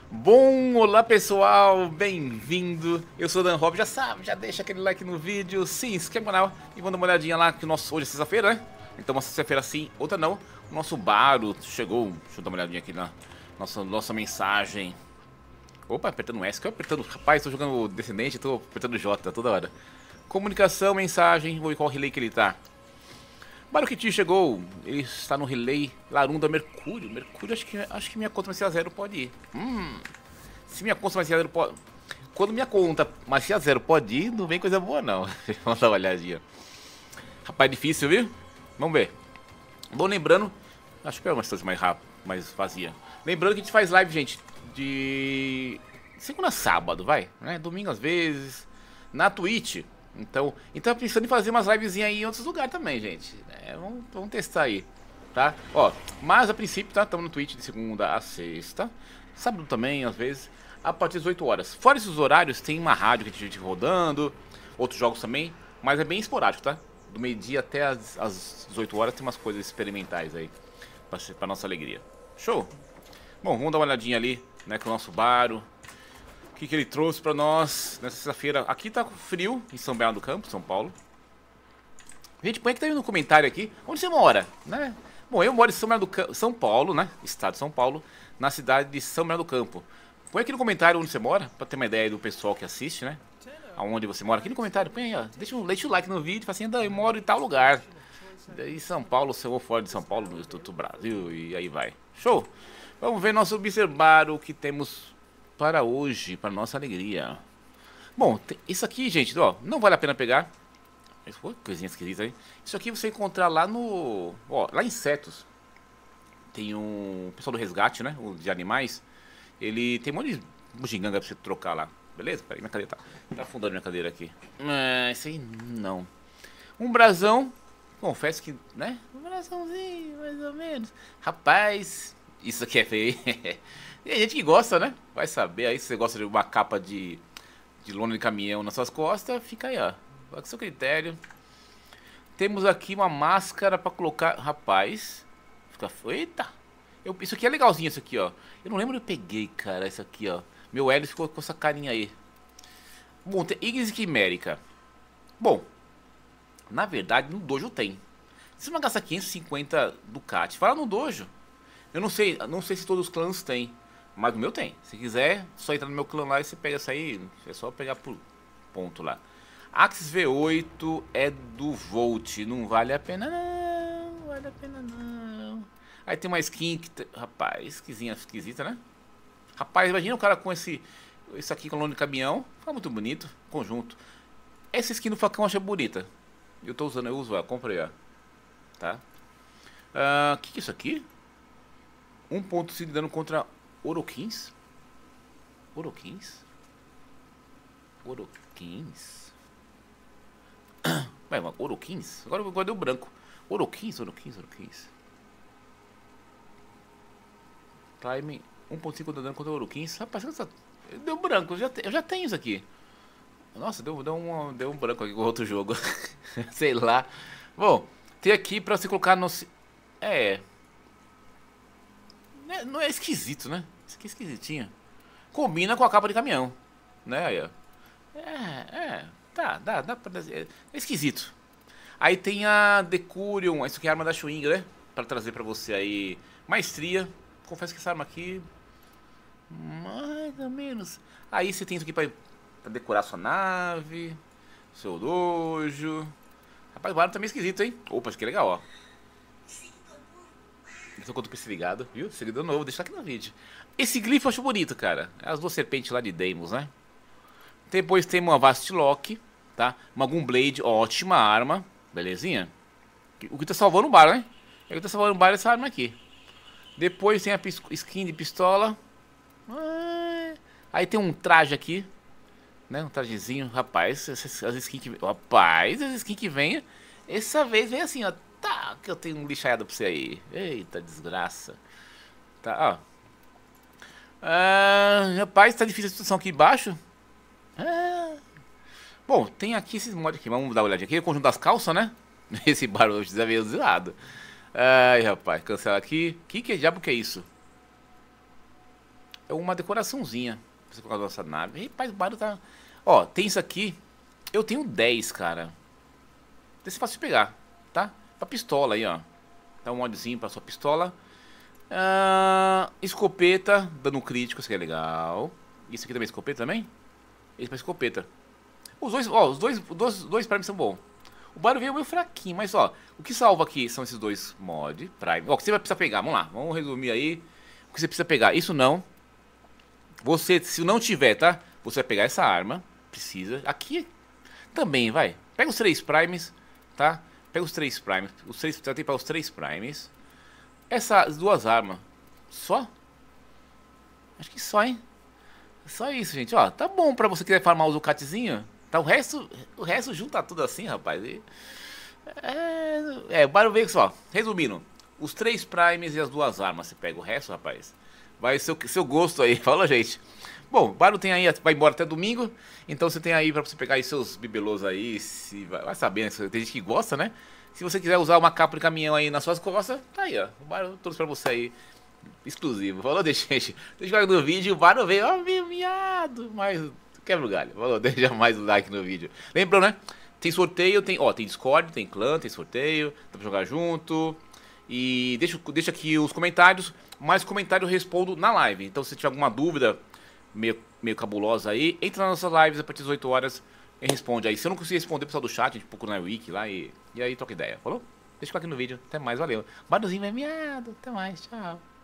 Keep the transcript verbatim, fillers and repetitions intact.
Bom, olá pessoal, bem-vindo. Eu sou o Dan Rob, já sabe, já deixa aquele like no vídeo, se inscreve no canal e vamos dar uma olhadinha lá que o nosso hoje é sexta-feira, né? Então uma sexta-feira sim, outra não. O nosso Baro chegou, deixa eu dar uma olhadinha aqui na nossa, nossa mensagem. Opa, apertando S, que eu apertando, rapaz, tô jogando Descendente, tô apertando J toda hora. Comunicação, mensagem, vou ver qual relay que ele tá. Baruquiti chegou, ele está no relay Larunda Mercúrio. Mercúrio, acho que, acho que minha conta mais C A zero pode ir. Hum, se minha conta mais C A zero pode... Quando minha conta mais C A zero pode ir, não vem coisa boa não. Vamos dar uma olhadinha. Rapaz, difícil, viu? Vamos ver. Bom, lembrando, acho que é uma coisa mais rápida, mais vazia. Lembrando que a gente faz live, gente, de segunda a sábado, vai, né? Domingo às vezes, na Twitch. Então, então pensando em fazer umas livezinhas aí em outros lugares também, gente. É, vamos, vamos testar aí, tá? Ó, mas a princípio, tá? Estamos no Twitch de segunda a sexta. Sábado também, às vezes, a partir das oito horas. Fora esses horários, tem uma rádio que a gente rodando, outros jogos também, mas é bem esporádico, tá? Do meio-dia até as, as dezoito horas tem umas coisas experimentais aí, pra, pra nossa alegria. Show? Bom, vamos dar uma olhadinha ali, né, com o nosso Baro. O que, que ele trouxe pra nós nessa sexta-feira. Aqui tá frio em São Bernardo do Campo, São Paulo. Gente, põe aqui também no comentário aqui onde você mora, né? Bom, eu moro em São Bernardo do Campo, São Paulo, né? Estado de São Paulo, na cidade de São Bernardo do Campo. Põe aqui no comentário onde você mora, pra ter uma ideia do pessoal que assiste, né? Aonde você mora. Aqui no comentário, põe aí, ó. Deixa um, deixa o like no vídeo, fala assim, eu moro em tal lugar. Em São Paulo, se eu vou fora de São Paulo, do Instituto Brasil, e aí vai. Show! Vamos ver nosso observar o que temos para hoje, para nossa alegria. Bom, isso aqui, gente, ó, não vale a pena pegar. Pô, coisinha esquisita aí. Isso aqui você encontrar lá no... Ó, lá em Setos. Tem um pessoal do resgate, né? O de animais. Ele tem um monte de bugiganga pra você trocar lá. Beleza? Peraí, minha cadeira tá... Tá afundando minha cadeira aqui. Ah, esse aí não. Um brasão. Confesso que, né? Um brasãozinho, mais ou menos. Rapaz, isso aqui é feio. Tem gente que gosta, né? Vai saber aí se você gosta de uma capa de, de lona de caminhão nas suas costas. Fica aí, ó. Vai com seu critério. Temos aqui uma máscara pra colocar. Rapaz. Fica. Eita! Eu, isso aqui é legalzinho, isso aqui, ó. Eu não lembro onde eu peguei, cara. Isso aqui, ó. Meu Hélio ficou com essa carinha aí. Bom, tem Ignis Quimérica. Bom, na verdade, no dojo tem. Você não gasta quinhentos e cinquenta Ducati. Fala no dojo. Eu não sei, não sei se todos os clãs têm. Mas o meu tem. Se quiser, só entrar no meu clã lá e você pega essa aí. É só pegar por ponto lá. Axis V oito é do Volt. Não vale a pena não. Não vale a pena não. Aí tem uma skin que... Rapaz, esquisinha, esquisita, né? Rapaz, imagina o cara com esse... Isso aqui com lona de caminhão. Fica muito bonito. Conjunto. Essa skin do facão eu achei bonita. Eu tô usando, eu uso ela. Comprei ela. Tá? O uh, que, que é isso aqui? um ponto cinco de dano contra... Oroquins? Oroquins? Oroquins? Ué, Oroquins? Agora, agora deu branco. Oroquins, Oroquins, Oroquins. Time um ponto cinco de dano contra Oroquins. Rapaz, essa... deu branco. Eu já, te... eu já tenho isso aqui. Nossa, deu, deu, um, deu um branco aqui com outro jogo. Sei lá. Bom, tem aqui pra você colocar no... É... Não é esquisito, né? Isso aqui é esquisitinho. Combina com a capa de caminhão, né? Aí, ó. É, é. Tá, dá, dá pra... É esquisito. Aí tem a Decurion. Isso aqui é a arma da Schwing, né? Pra trazer pra você aí maestria. Confesso que essa arma aqui... mais ou menos. Aí você tem isso aqui pra, pra decorar sua nave. Seu dojo. Rapaz, o arma tá meio esquisito, hein? Opa, isso aqui é legal, ó. Então quando eu ligado, viu? Seguidor novo, deixa aqui no vídeo. Esse glifo eu acho bonito, cara. As duas serpentes lá de Deimos, né? Depois tem uma Vastlock, tá? Uma Gunblade, ótima arma. Belezinha? O que tá salvando o bar, né? O que tá salvando o bar é essa arma aqui. Depois tem a skin de pistola. Aí tem um traje aqui, né? Um trajezinho. Rapaz, as skins que... Rapaz, as skins que vem... Essa vez vem assim, ó. Tá, que eu tenho um lixaiado pra você aí. Eita, desgraça. Tá, ó. Ah, rapaz, tá difícil a situação aqui embaixo. Ah. Bom, tem aqui esses mods aqui. Vamos dar uma olhadinha aqui. O conjunto das calças, né? Esse barulho já veio zoado. Ai, rapaz, cancela aqui. Que que diabo que é isso? é uma decoraçãozinha pra você colocar na nossa nave. Rapaz, o Baro tá... Ó, tem isso aqui. Eu tenho dez, cara. Desse é fácil de pegar, tá? Pra pistola aí, ó. Dá um modzinho pra sua pistola. Ah, escopeta, dano crítico, isso aqui é legal. Isso aqui também é escopeta também? Esse pra escopeta. Os dois, ó, os dois, os dois, dois primes são bons. O Baro veio meio fraquinho, mas ó, o que salva aqui são esses dois mod, prime. Ó, o que você vai precisar pegar, vamos lá, vamos resumir aí. O que você precisa pegar, isso não. Você, se não tiver, tá? Você vai pegar essa arma, precisa. Aqui também, vai. Pega os três primes, tá? Pega os três primes, os três, você tem para os três primes. Essas duas armas, só? Acho que só, hein? Só isso, gente, ó, tá bom pra você querer farmar o Zucatzinho. Tá, o resto, o resto junta tudo assim, rapaz. E, é, é, o Baro veio só. Resumindo, os três primes e as duas armas. Você pega o resto, rapaz. Vai ser o seu gosto aí. Fala, gente. Bom, o Baro tem aí, vai embora até domingo. Então você tem aí pra você pegar aí seus bibelos aí. Se, vai, vai saber, né? Tem gente que gosta, né? Se você quiser usar uma capa de caminhão aí nas suas costas, tá aí, ó. O Baro trouxe pra você aí. Exclusivo. Falou, gente. Deixa eu ver no vídeo. O Baro veio, ó, meu miado. Mas quebra o galho. Falou, deixa mais o like no vídeo. Lembrou, né? Tem sorteio, tem, ó, tem Discord, tem clã, tem sorteio. Dá pra jogar junto. E deixa, deixa aqui os comentários. Mais comentário eu respondo na live. Então se tiver alguma dúvida meio, meio cabulosa aí, entra nas nossas lives a partir das oito horas e responde aí. Se eu não conseguir responder, pessoal do chat, a gente procura na wiki lá e, e aí troca ideia. Falou? Deixa eu aqui no vídeo. Até mais, valeu. Baruzinho é miado. Até mais, tchau.